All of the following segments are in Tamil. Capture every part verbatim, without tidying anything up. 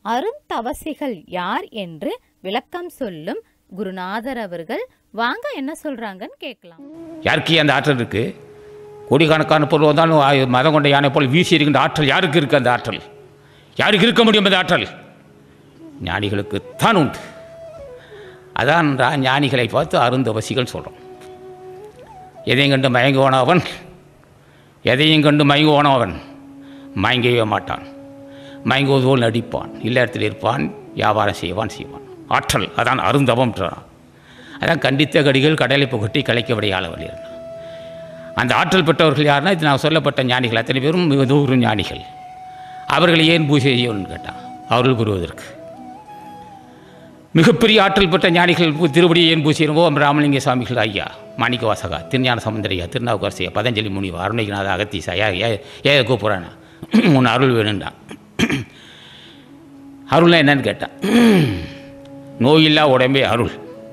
அருந்தவசிகள் யார் என்று விளக்கம் சொல்லும் குருநாதர் அவர்கள் வாங்க என்ன சொல்றாங்கன்னு கேட்கலாம். யாருக்கு அந்த ஆற்றல் இருக்கு? கோடிக்கணக்கான பொருள் வந்தாலும் மதம் கொண்ட யானை போல் வீசி இருக்கின்ற ஆற்றல் யாருக்கு இருக்கு? அந்த ஆற்றல் யாருக்கு இருக்க முடியும்? அந்த ஆற்றல் ஞானிகளுக்கு தான் உண்டு. அதான் ஞானிகளை பார்த்து அருந்தவசிகள் சொல்கிறோம். எதையும் கண்டு மயங்குவான அவன் எதையும் கண்டு மயங்குவான அவன் மயங்கவே மாட்டான். மயங்குவது போல் நடிப்பான், இல்ல இடத்தில் இருப்பான், வியாபாரம் செய்வான் செய்வான். ஆற்றல் அதான் அருந்தவம்ன்றான். அதான் கண்டித்த கடிகள் கடலை புகட்டி கலைக்கபடியாள வழியிறான். அந்த ஆற்றல் பெற்றவர்கள் யாருன்னா இது நான் சொல்லப்பட்ட ஞானிகள் அத்தனை பேரும் நூறு ஞானிகள். அவர்கள் ஏன் பூஜை செய்யணும்னு கேட்டான். அவர்கள் பெறுவதற்கு மிகப்பெரிய ஆற்றல் பெற்ற ஞானிகள் திருவடியை ஏன் பூசிடுவோ ராமலிங்க சுவாமிகள் ஐயா, மாணிக்க வாசகா, திருஞான சம்பந்தரையா, திருநாவுக்கரசையா, பதஞ்சலி முனிவா, அருணகிரிநாத, அகத்தீசா, ஏ ஏ கூப்பிட்றானா உன் அருள் வேணும்டான். அருள்னா என்னன்னு கேட்டான். நோயில்லா உடம்பே அருள்.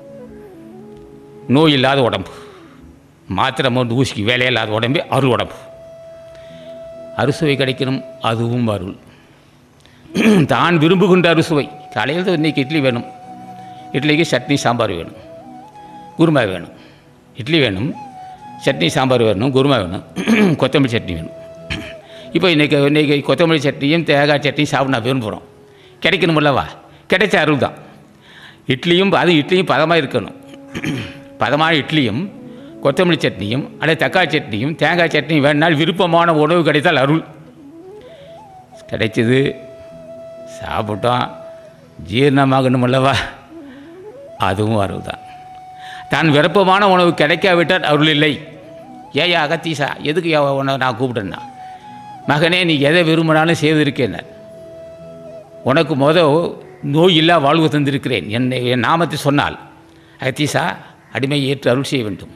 நோய் இல்லாத உடம்பு, மாத்திரை மருந்து ஊசிக்கு வேலையில்லாத உடம்பே அருள் உடம்பு. அறுசுவை கிடைக்கணும், அதுவும் அருள். தான் விரும்புகின்ற அறுசுவை. காலையில் இன்றைக்கி இட்லி வேணும், இட்லிக்கு சட்னி சாம்பார் வேணும், குருமா வேணும். இட்லி வேணும், சட்னி சாம்பார் வேணும், குருமா வேணும், கொத்தமல்லி சட்னி வேணும். இப்போ இன்றைக்கி இன்றைக்கி கொத்தமல்லி சட்னியும் தேங்காய் சட்னியும் சாப்பிட நான் விரும்புகிறோம். கிடைக்கணும் அல்லவா? கிடைச்ச அருள் தான். இட்லியும் அது இட்லியும் பதமாக இருக்கணும். பதமான இட்லியும் கொத்தமல்லி சட்னியும் அல்லது தக்காளி சட்னியும் தேங்காய் சட்னியும் வேணுனால் விருப்பமான உணவு கிடைத்தால் அருள். கிடைச்சது, சாப்பிட்டோம், ஜீரணமாகணும் அல்லவா? அதுவும் அருள் தான். தான் விருப்பமான உணவு கிடைக்காவிட்டால் அருள் இல்லை. ஏயா அகத்தீசா, எதுக்கு உணவு நான் கூப்பிட்டேன்னா, மகனே நீ எதை விரும்பினாலும் செய்திருக்கேன். உனக்கு மொதல் நோய் இல்லா வாழ்வு தந்திருக்கிறேன். என்னை என் நாமத்தை சொன்னால் அகத்தீசா அடிமை ஏற்று அருள் செய்ய வேண்டும்.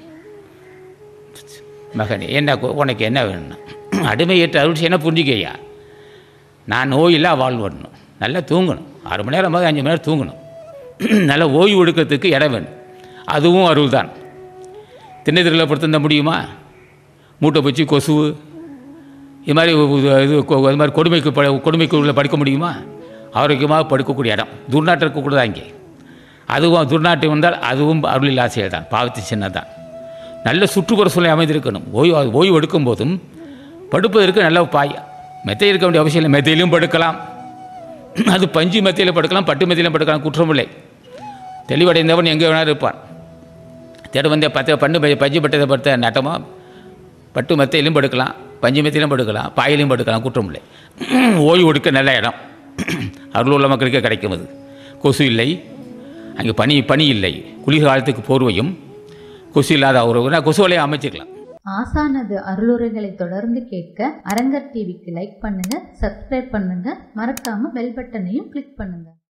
மகனே என்ன உனக்கு என்ன வேணும்னா, அடிமை ஏற்று அருள் செய்யணும் புரிஞ்சுக்கையா. நான் நோயில்லா வாழ்வு வரணும், நல்லா தூங்கணும், ஆறு மணி நேரம் போது அஞ்சு மணி நேரம் தூங்கணும், நல்லா ஓய்வு எடுக்கிறதுக்கு இடம் வேணும். அதுவும் அருள் தான். திண்ணதிரில் படுத்திருந்த முடியுமா? மூட்டை பூச்சி, கொசு, இது மாதிரி இது இது மாதிரி கொடுமைக்கு ப கொடுமைக்குள்ளே படுக்க முடியுமா? ஆரோக்கியமாக படுக்கக்கூடிய இடம் துர்நாற்றம் இருக்கக்கூடாது அங்கே. அதுவும் துர்நாற்றம் வந்தால் அதுவும் அருள் இல்லா செயல் தான், பாவத்தை சின்ன தான். நல்ல சுற்றுப்புற சூழ்நிலை அமைந்திருக்கணும். ஓய்வு ஓய்வு எடுக்கும் போதும் படுப்பதற்கு நல்ல பாய் மெத்தை இருக்க வேண்டிய அவசியம் இல்லை. மெத்தையிலும் படுக்கலாம், அது பஞ்சு மெத்தையில் படுக்கலாம், பட்டு மெத்தையிலும் படுக்கலாம், குற்றமில்லை. தெளிவடைந்தவன் எங்கே வேணாலும் இருப்பான். தேட வந்த பத்து பண்ணு பஞ்சு பட்டதை படுத்த நட்டமாக பட்டு மெத்தையிலும் படுக்கலாம், பஞ்சு மெத்தையிலும் படுக்கலாம், பாயிலையும் படுக்கலாம், குற்றமில்லை. ஓய்வு எடுக்க நல்ல இடம் அருள் உள்ள மக்களுக்கே கிடைக்கும். அது கொசு இல்லை அங்கே, பனி பனி இல்லை, குளிர்காலத்துக்கு போர்வையும் கொசு இல்லாத ஒரு கொசு வலையை அமைச்சிக்கலாம். ஆசானது அருளுரைகளை தொடர்ந்து கேட்க அரங்கர் டிவிக்கு லைக் பண்ணுங்க, சப்ஸ்கிரைப் பண்ணுங்க, மறக்காம பெல் பட்டனையும் கிளிக் பண்ணுங்க.